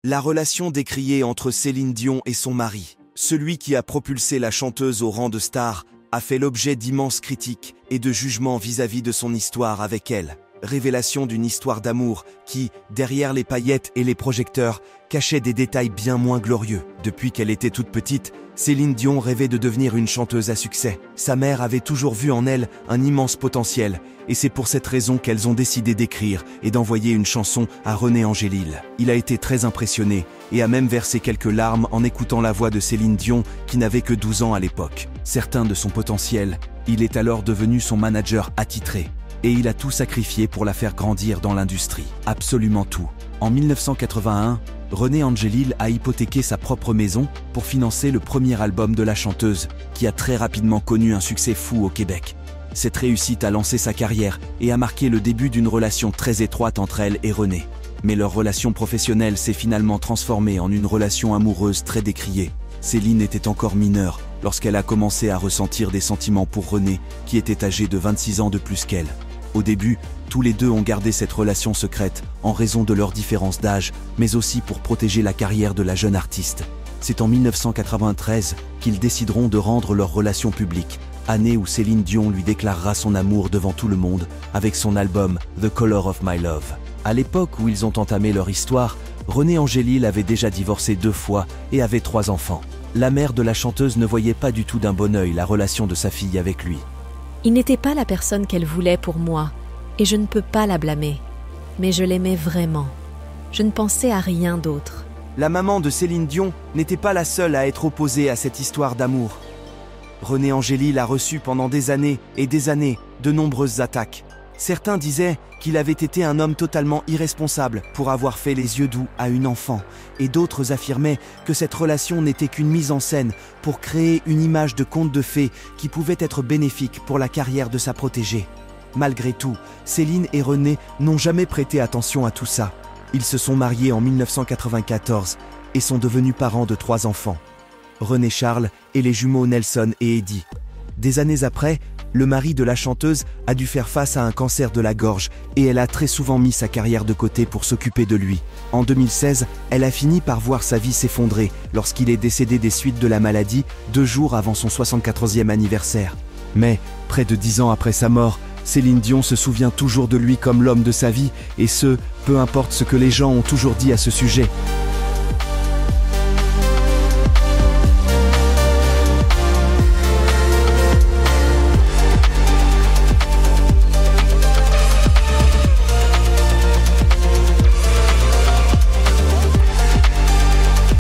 La relation décriée entre Céline Dion et son mari, celui qui a propulsé la chanteuse au rang de star, a fait l'objet d'immenses critiques et de jugements vis-à-vis de son histoire avec elle. Révélation d'une histoire d'amour qui, derrière les paillettes et les projecteurs, cachait des détails bien moins glorieux. Depuis qu'elle était toute petite, Céline Dion rêvait de devenir une chanteuse à succès. Sa mère avait toujours vu en elle un immense potentiel, et c'est pour cette raison qu'elles ont décidé d'écrire et d'envoyer une chanson à René Angélil. Il a été très impressionné et a même versé quelques larmes en écoutant la voix de Céline Dion, qui n'avait que 12 ans à l'époque. Certain de son potentiel, il est alors devenu son manager attitré. Et il a tout sacrifié pour la faire grandir dans l'industrie. Absolument tout. En 1981, René Angélil a hypothéqué sa propre maison pour financer le premier album de la chanteuse, qui a très rapidement connu un succès fou au Québec. Cette réussite a lancé sa carrière et a marqué le début d'une relation très étroite entre elle et René. Mais leur relation professionnelle s'est finalement transformée en une relation amoureuse très décriée. Céline était encore mineure lorsqu'elle a commencé à ressentir des sentiments pour René, qui était âgé de 26 ans de plus qu'elle. Au début, tous les deux ont gardé cette relation secrète en raison de leur différence d'âge, mais aussi pour protéger la carrière de la jeune artiste. C'est en 1993 qu'ils décideront de rendre leur relation publique, année où Céline Dion lui déclarera son amour devant tout le monde avec son album The Color of My Love. À l'époque où ils ont entamé leur histoire, René Angélil avait déjà divorcé 2 fois et avait 3 enfants. La mère de la chanteuse ne voyait pas du tout d'un bon œil la relation de sa fille avec lui. Il n'était pas la personne qu'elle voulait pour moi, et je ne peux pas la blâmer. Mais je l'aimais vraiment. Je ne pensais à rien d'autre. La maman de Céline Dion n'était pas la seule à être opposée à cette histoire d'amour. René Angélil a reçu pendant des années et des années de nombreuses attaques. Certains disaient qu'il avait été un homme totalement irresponsable pour avoir fait les yeux doux à une enfant, et d'autres affirmaient que cette relation n'était qu'une mise en scène pour créer une image de conte de fées qui pouvait être bénéfique pour la carrière de sa protégée. Malgré tout, Céline et René n'ont jamais prêté attention à tout ça. Ils se sont mariés en 1994 et sont devenus parents de 3 enfants, René Charles et les jumeaux Nelson et Eddie. Des années après, le mari de la chanteuse a dû faire face à un cancer de la gorge et elle a très souvent mis sa carrière de côté pour s'occuper de lui. En 2016, elle a fini par voir sa vie s'effondrer lorsqu'il est décédé des suites de la maladie 2 jours avant son 74e anniversaire. Mais, près de 10 ans après sa mort, Céline Dion se souvient toujours de lui comme l'homme de sa vie, et ce, peu importe ce que les gens ont toujours dit à ce sujet.